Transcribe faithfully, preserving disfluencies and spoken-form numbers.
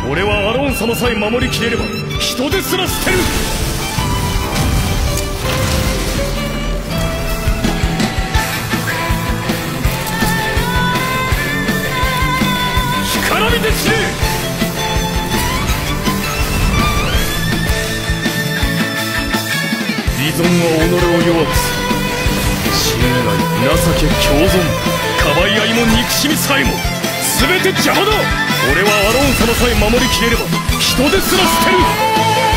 俺はアローン様さえ守りきれれば人ですら捨てる。干からびて散れ。依存は己を弱くする。信頼、情け、共存、かばい合いも憎しみさえも全て邪魔だ。俺はアローン様さえ守りきれれば人ですら捨てる。